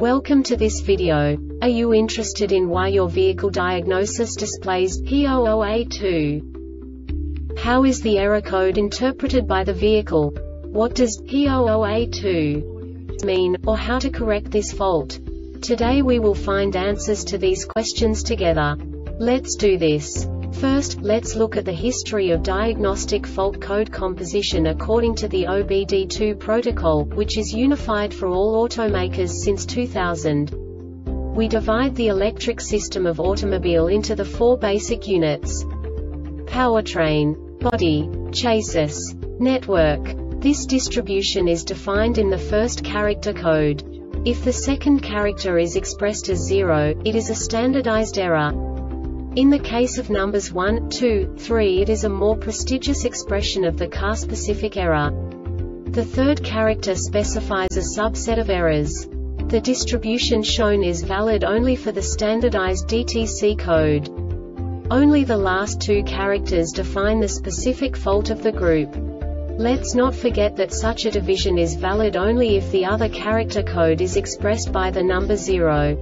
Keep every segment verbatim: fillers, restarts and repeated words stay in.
Welcome to this video. Are you interested in why your vehicle diagnosis displays P zero zero A two? How is the error code interpreted by the vehicle? What does P zero zero A two mean, or how to correct this fault? Today we will find answers to these questions together. Let's do this. First, let's look at the history of diagnostic fault code composition according to the O B D two protocol, which is unified for all automakers since two thousand. We divide the electric system of automobile into the four basic units: powertrain, body, chassis, network. This distribution is defined in the first character code. If the second character is expressed as zero, it is a standardized error. In the case of numbers one, two, three, it is a more prestigious expression of the car-specific error. The third character specifies a subset of errors. The distribution shown is valid only for the standardized D T C code. Only the last two characters define the specific fault of the group. Let's not forget that such a division is valid only if the other character code is expressed by the number zero.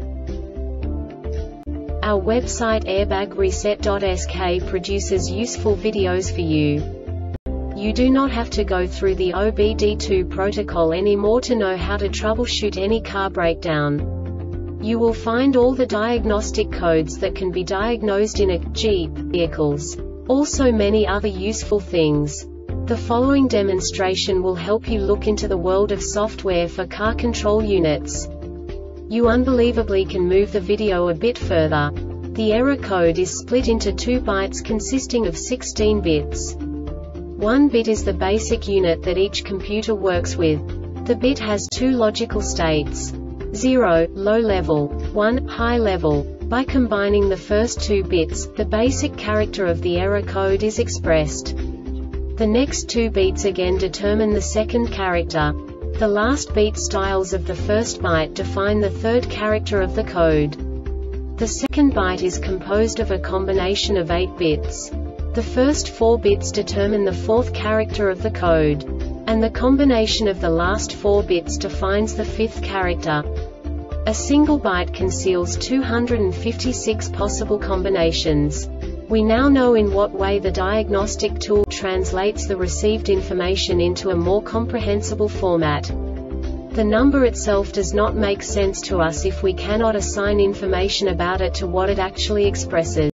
Our website airbag reset dot S K produces useful videos for you. You do not have to go through the O B D two protocol anymore to know how to troubleshoot any car breakdown. You will find all the diagnostic codes that can be diagnosed in a Jeep vehicles. Also many other useful things. The following demonstration will help you look into the world of software for car control units. You unbelievably can move the video a bit further. The error code is split into two bytes consisting of sixteen bits. One bit is the basic unit that each computer works with. The bit has two logical states: zero, low level, one, high level. By combining the first two bits, the basic character of the error code is expressed. The next two beats again determine the second character. The last beat styles of the first byte define the third character of the code. The second byte is composed of a combination of eight bits. The first four bits determine the fourth character of the code. And the combination of the last four bits defines the fifth character. A single byte conceals two hundred fifty-six possible combinations. We now know in what way the diagnostic tool translates the received information into a more comprehensible format. The number itself does not make sense to us if we cannot assign information about it to what it actually expresses.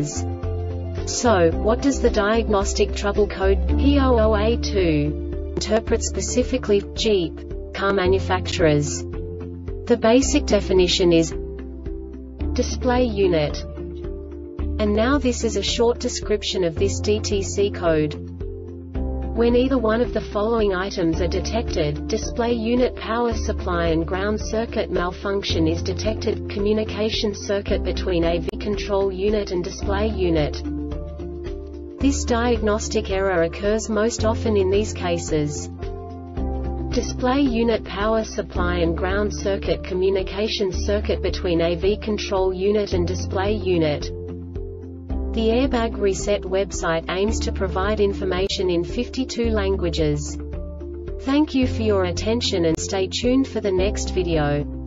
So, what does the diagnostic trouble code P zero zero A two interpret specifically for Jeep car manufacturers? The basic definition is display unit. And now this is a short description of this D T C code. When either one of the following items are detected, display unit power supply and ground circuit malfunction is detected, communication circuit between A V control unit and display unit. This diagnostic error occurs most often in these cases: display unit power supply and ground circuit, communication circuit between A V control unit and display unit. The Airbag Reset website aims to provide information in fifty-two languages. Thank you for your attention and stay tuned for the next video.